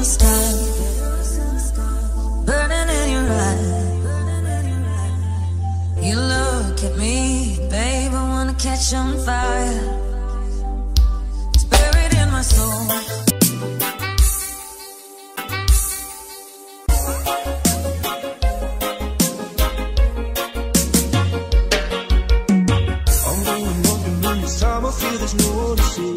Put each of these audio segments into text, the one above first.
the sky, burning in your eyes. You look at me, babe, I wanna catch on fire. It's buried in my soul. I feel there's no one to see.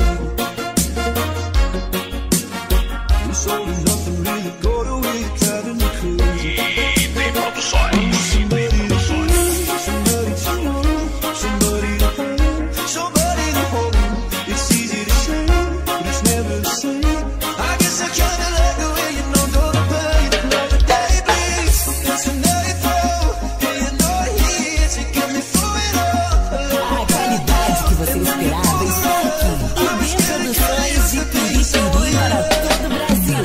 You sold nothing really, go to where you're driving me crazy. Tem produções. Somebody to know, somebody to hold, somebody to hold. It's easy to say, but it's never the same. I guess I kinda like the way you know the pain, know the day bleeds. It's a nightfall, and you're not here to get me through it all. A qualidade que você esperava está aqui. IB Produções de Piripiri para todo o Brasil.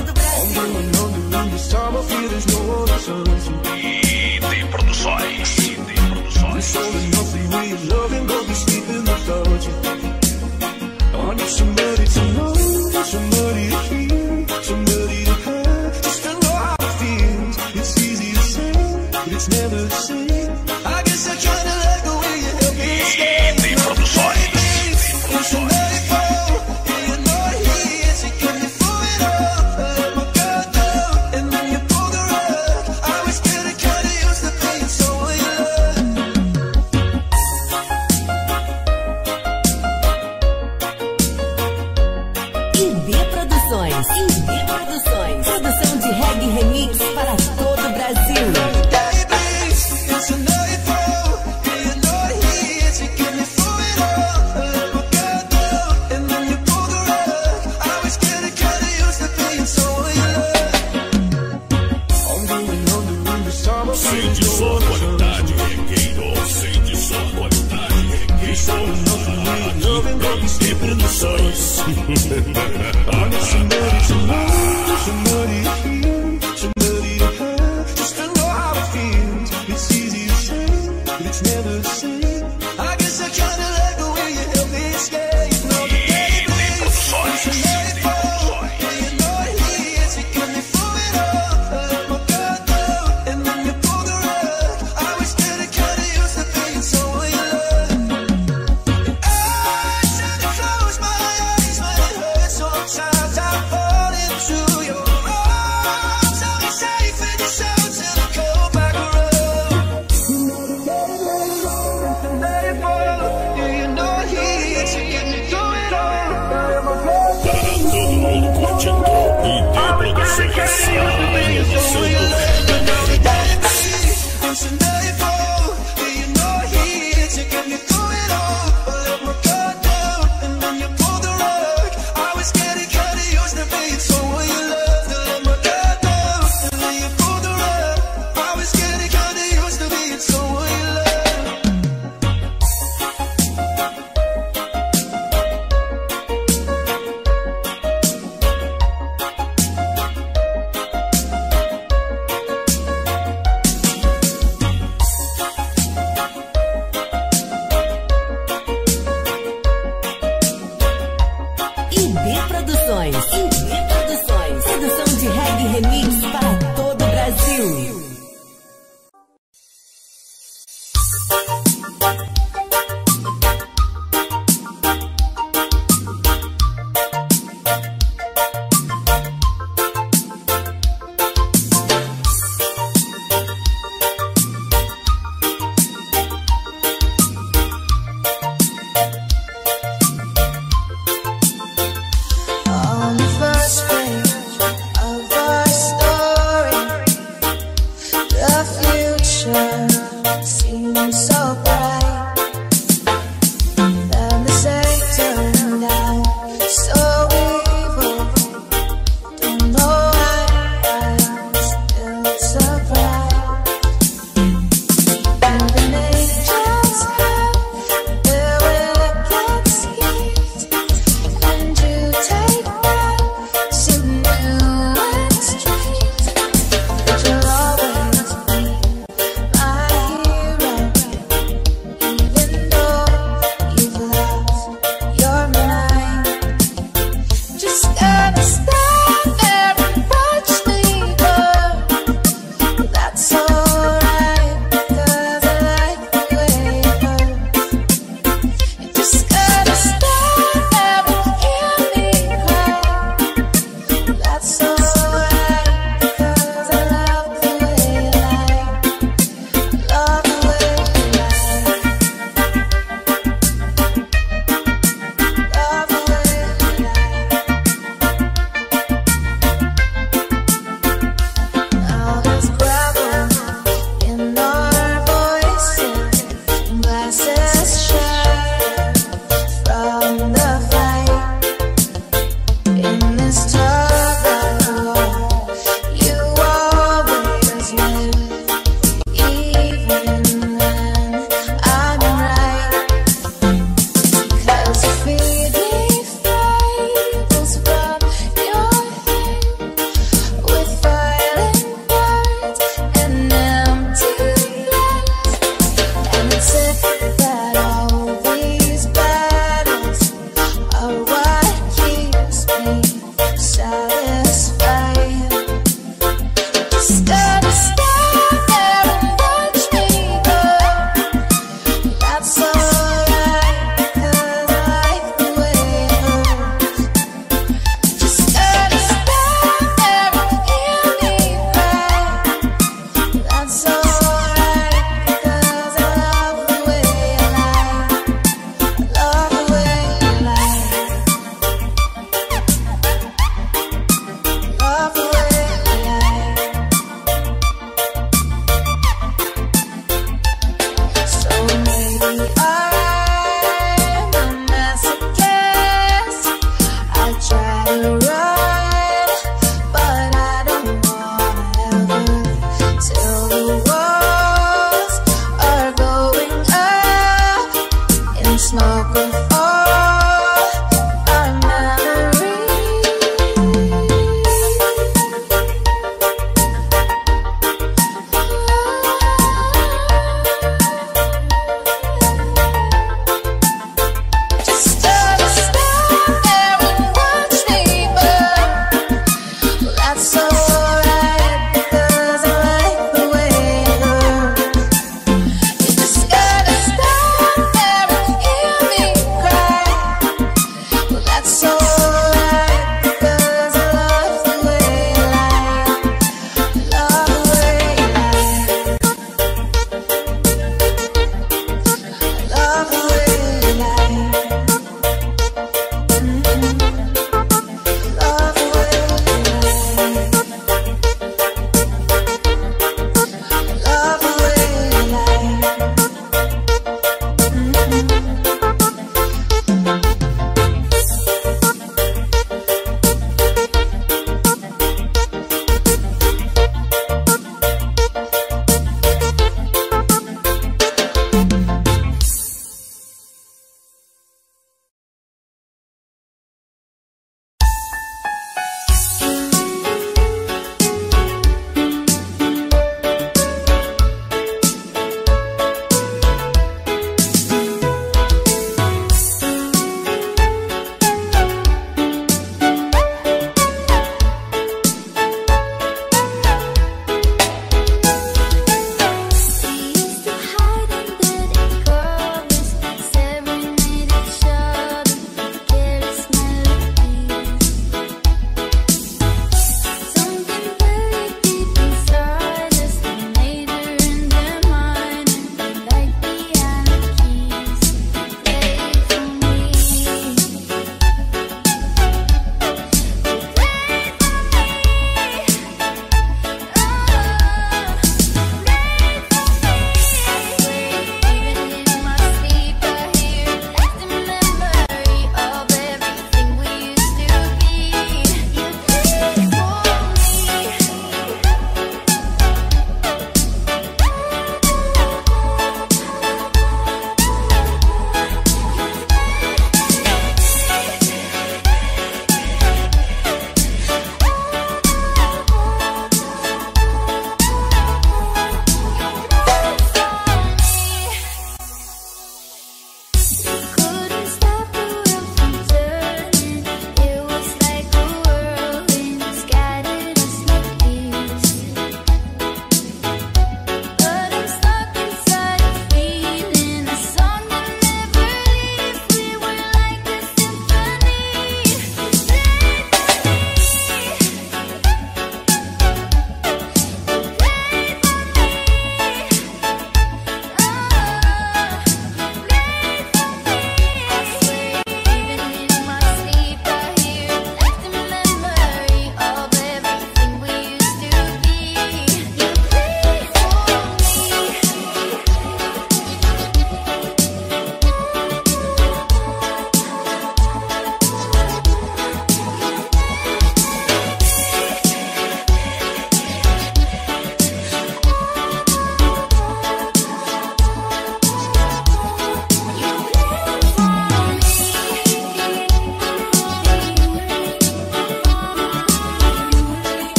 I feel there's no one to turn to. Tem produções. You sold nothing way of loving, but we sleeping without you. I need somebody to know, somebody to hear, somebody to have, just to know how it feels. It's easy to say, but it's never the same. I guess I kinda like the way you help me escape. Tem produções. It's a nightfall, and you're not here to get me through it all. I let my guard down, and then you pull the rug. I was getting kinda used to being someone you love. IB Produções. IB Produções. Produção de reggae remix para todo o Brasil. Day bleeds, it's a nightfall, and you're not here to get me through it all. I let my guard down, and then you pull the rug. I was getting kinda used to being someone you love. I'm going under this time. I feel Sente there's no só one to turn qualidade, to. regueiro. Sente só qualidade, Tem regueiro. Produções. I need somebody to know, somebody to hear, somebody to have, just to know how it feels. It's easy to say, but it's never the same. I guess I kinda like the way you help me escape. You know the day bleeds, it's a nightfall, and you're not here to get me through it all. I let my guard down, and then you pull the rug. I was getting kinda used to being someone you love. I try to close my eyes, but it hurts sometimes. I fall into your arms.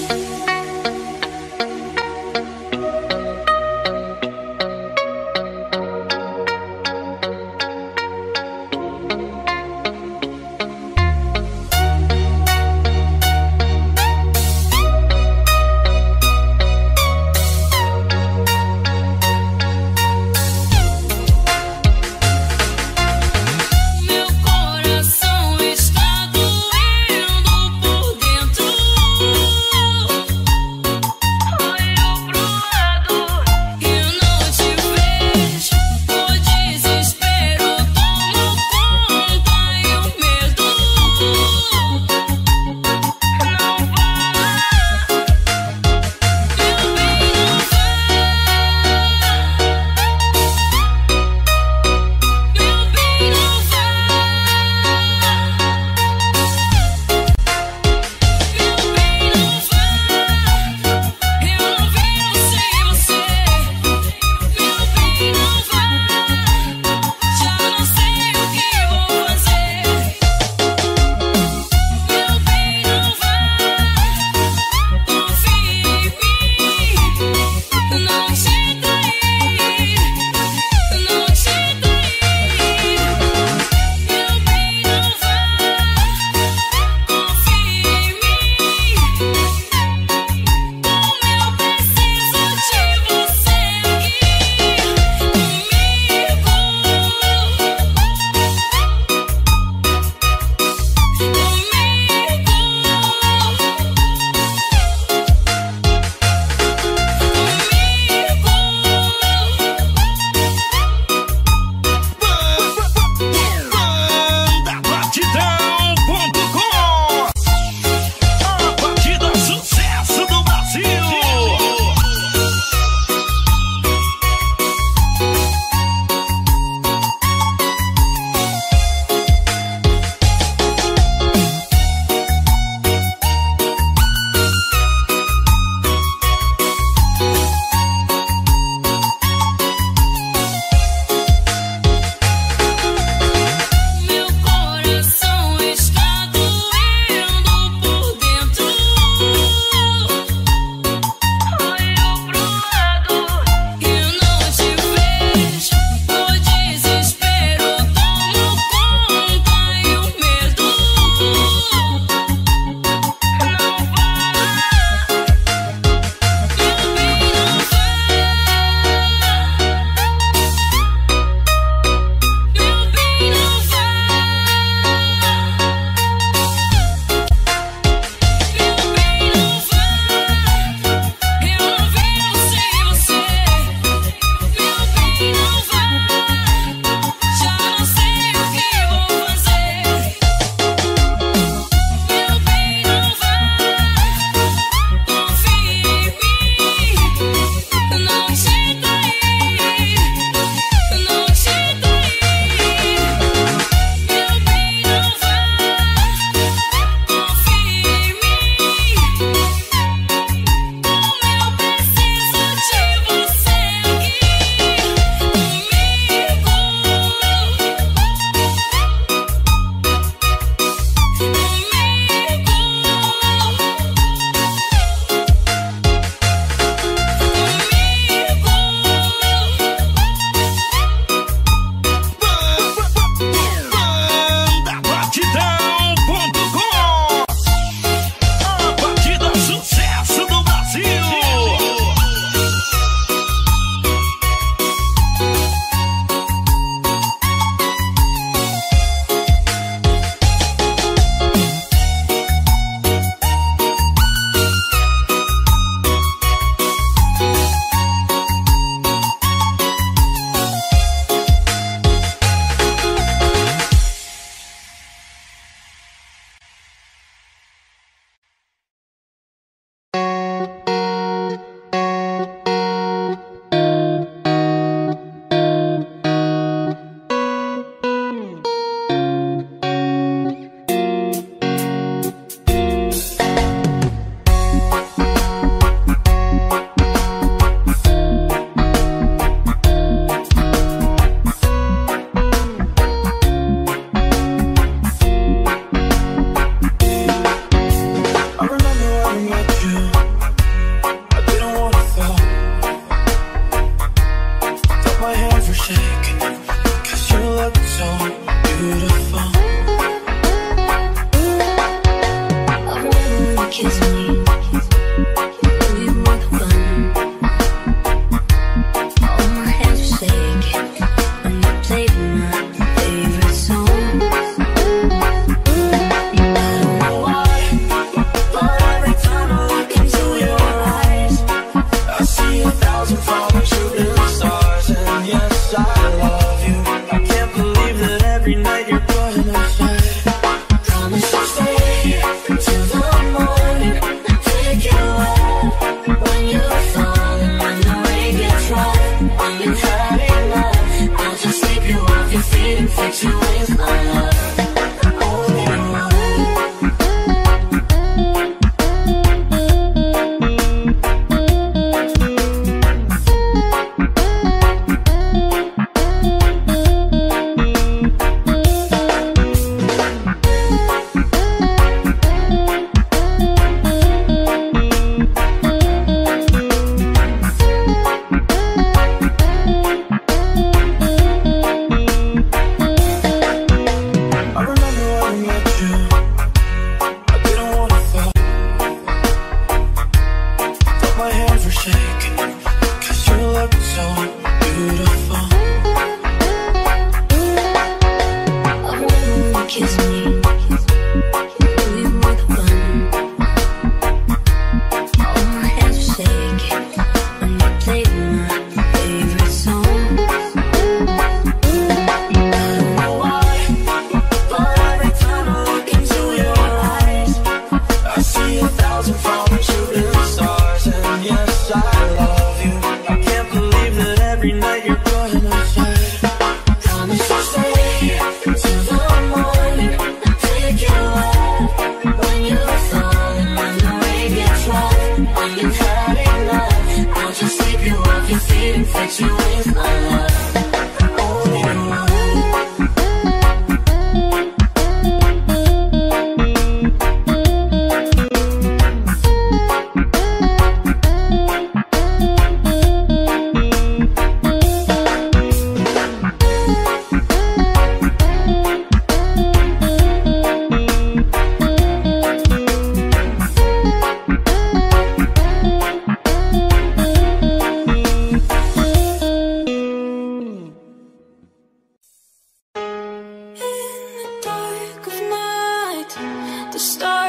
Meu coração está doendo por dentro.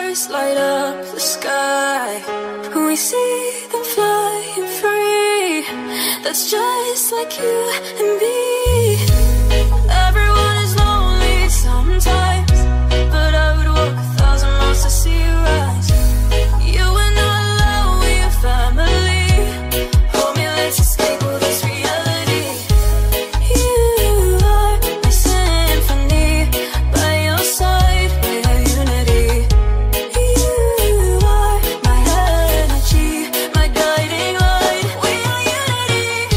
stars light up the sky. We see them flying free. That's just like you and me. Everyone is lonely sometimes, but I would walk 1,000 miles to see you rise. You are not alone, we are family. Hold me, let's escape all this reality. You are my symphony, by your side, we are unity. You are my energy, my guiding light, we are unity.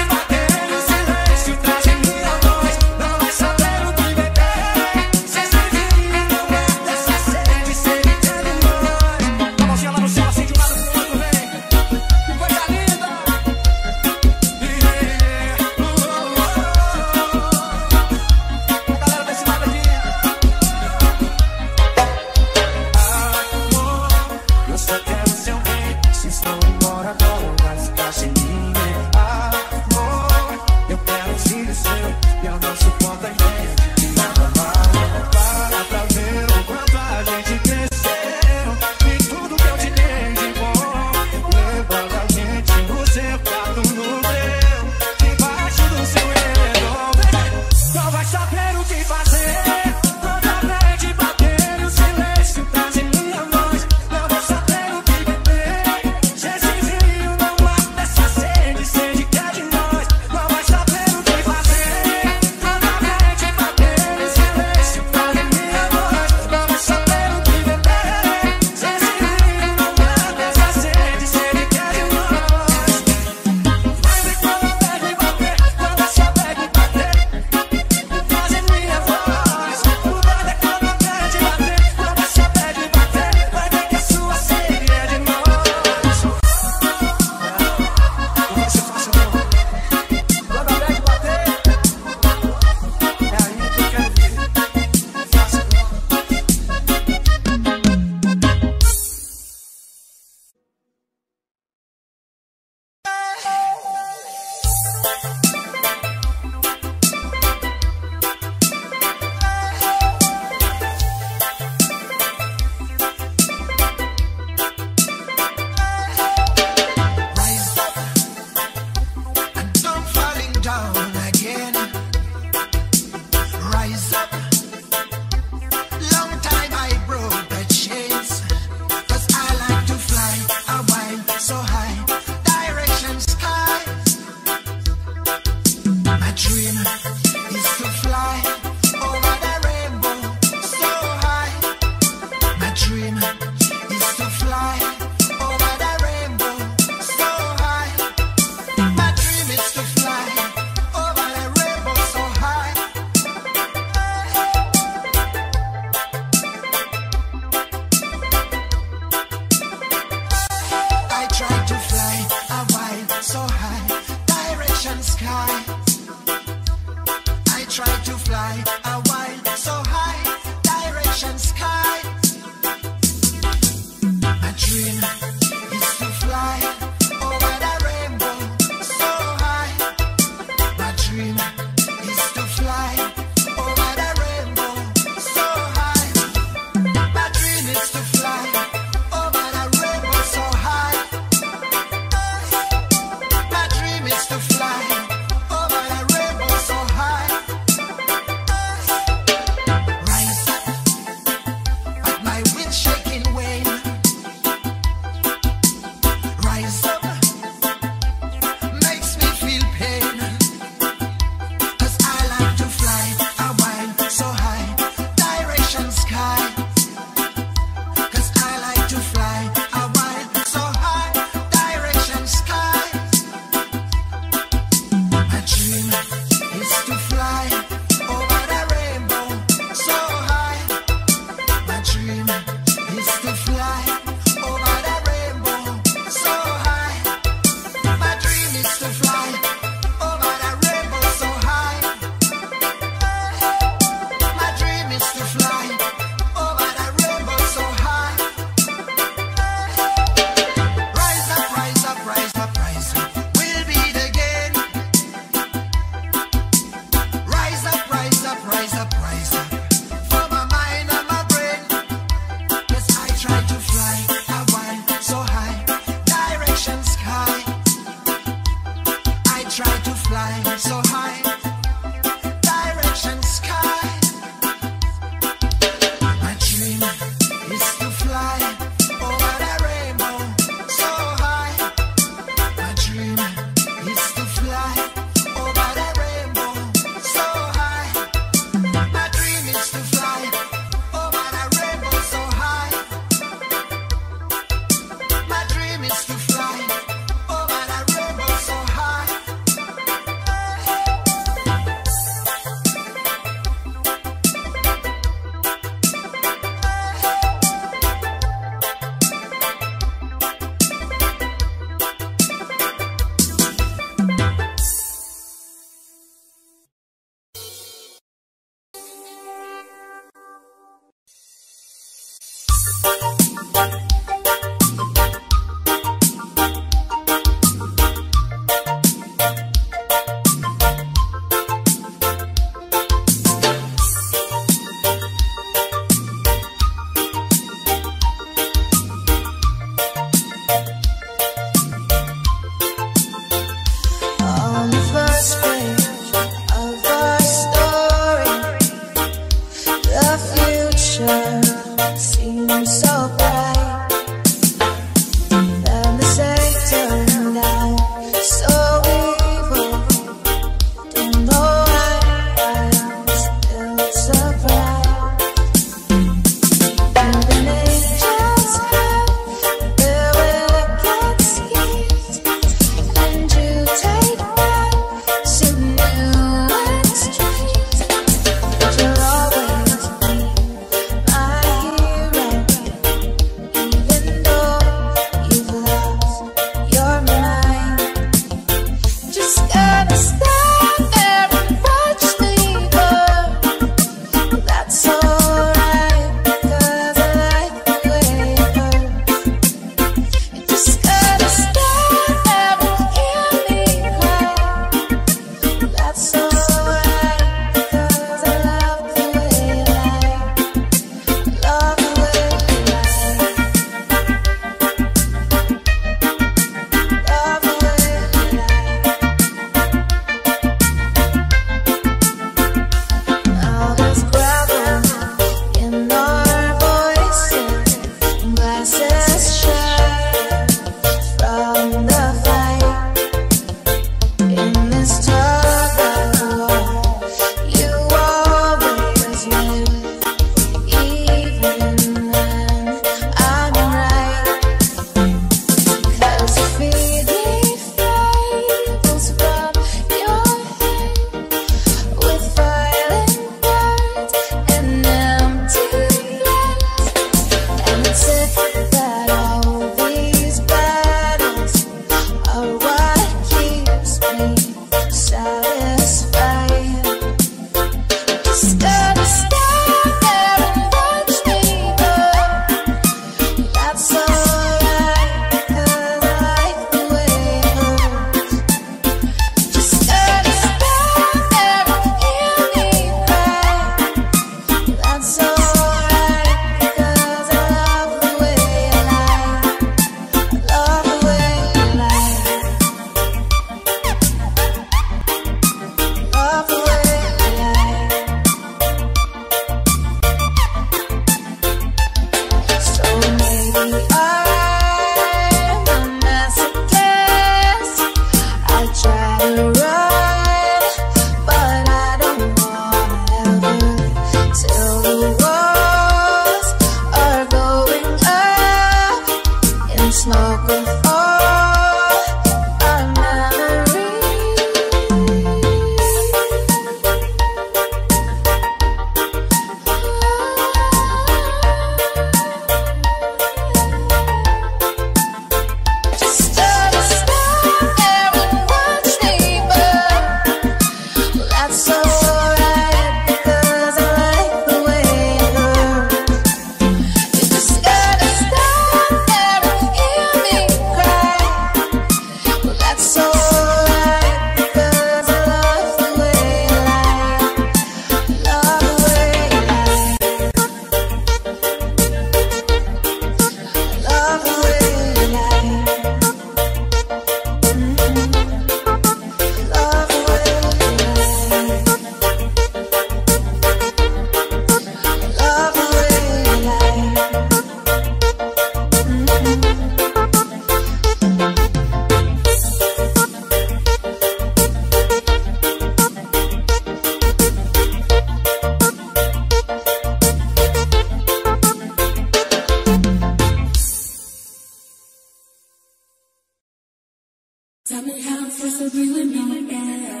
Tell me how I'm supposed to be with me now.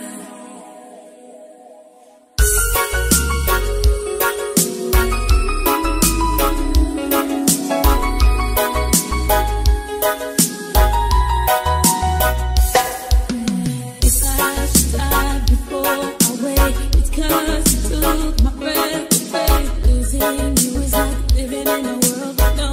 If I stop before I wait, it's 'cause you took my breath away. Losing you is like living in a world of no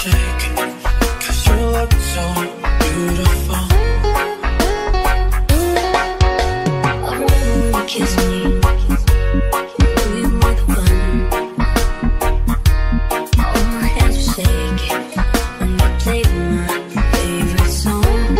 shake, 'cause you look so beautiful. I remember when you kissed me. You were the one. All my hands were shaking when you played my favorite song.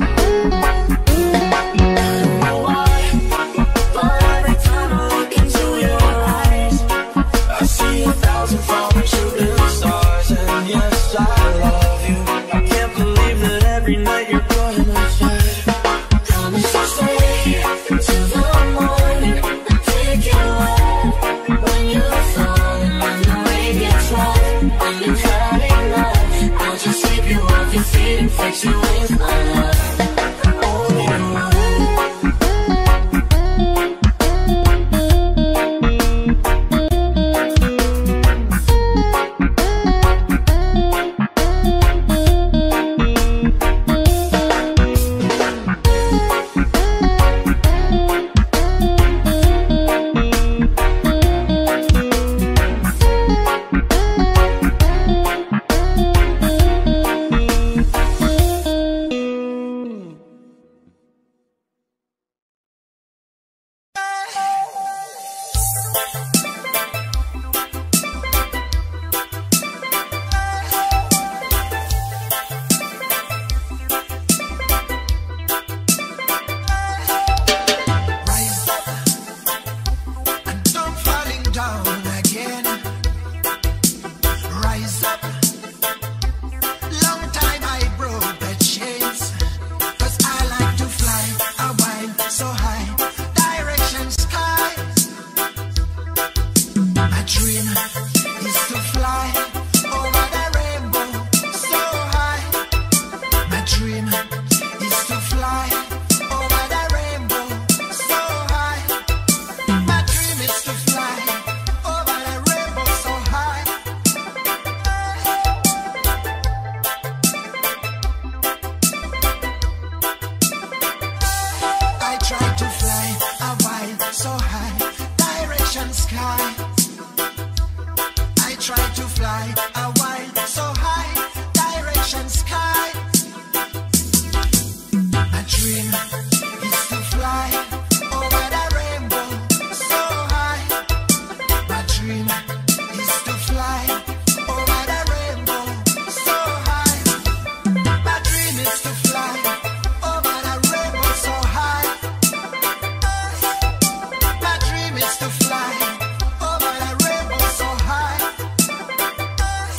I don't know why, but every time I look into your eyes, I see 1,000 falling shooting stars, and yes, I love you. I can't believe that every night you're by my side. promise to stay till the morning. Take you away when you're falling, when the rain gets rough, when you've had enough. I'll just sweep you off your feet and fix you with my love. Only one. Rise up and don't falling down again. Rise up. Long time I broke the chains, 'cause I like to fly a while so high, direction sky. My dream is to fly over the rainbow so high. My dream is to fly over the rainbow so high. My dream is to fly over the rainbow so high. I try to fly a while so high, direction sky. I try to fly a while so high, direction sky. My dream is to fly over the rainbow so high. My dream is to fly over the rainbow so high. My dream is to fly over the rainbow so high. My dream is to fly over the rainbow so high.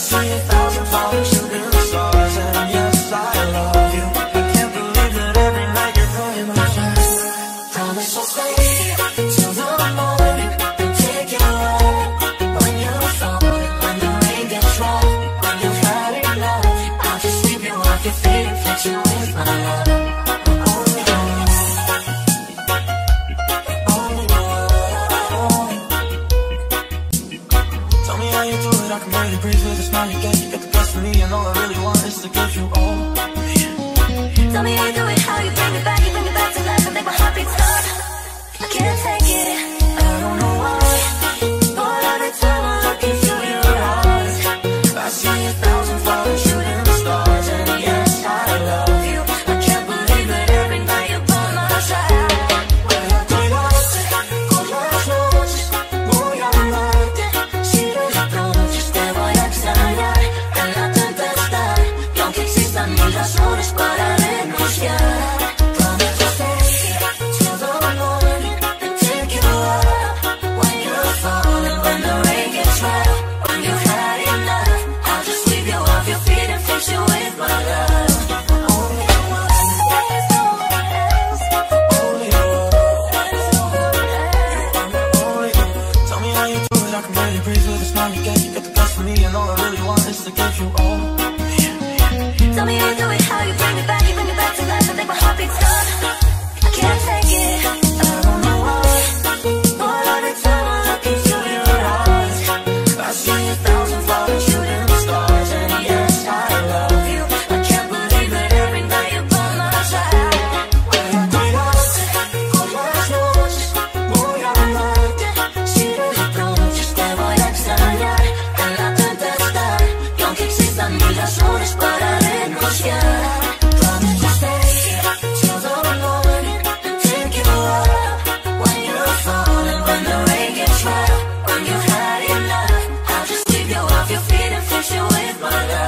see 1,000 falling shooting stars, and yes, I love you. I can't believe that every night you're by my side. Promise I'll stay till the morning and take you out when you're falling, when the rain gets rough, when you've had enough. I'll just sweep you off your feet and fix you with my love. Only you, only you. Tell me how you do it, I can barely breathe with the smile you get. You get the best of me, and all I really want is to give you all. Tell me how you do it, how you bring it back to life and make my heart beat stop. I can't take it, I don't know why, but every time I look into your eyes, I see 1,000 falling shooting stars, and yes, I love you. I can't believe that every night you're by my side. Estoy lost con las noches, voy a amarte. Si los reproches te voy a extrañar en la tempestad, y aunque existan mil razones para renunciar. Promise I'll stay till the morning and take you out When you're falling, when the rain gets rough, when you've had enough, I'll just sweep you off your feet and fix you with my love. only you, There's no one else, only you, there's no one else. only you. Tell me how you do it, I can barely breathe with the smile you get. You get the best of me, and all I really want is to give you all. Tell me how you do it, how you bring it back to life and make my heart beat stop. I can't take it, I don't know why, but every time I look into your eyes, I see 1,000 falling shooting stars, and yes, I love you. I can't believe that every night you're by my side. Estoy lost con las noches, voy a amarte. Si los reproches te voy a extrañar en la tempestad, y aunque existan mil razones para renunciar. Promise I'll stay till the morning and take you out When you're falling, when the rain gets rough, when you've had enough, I'll just sweep you off your feet and fix you with my love.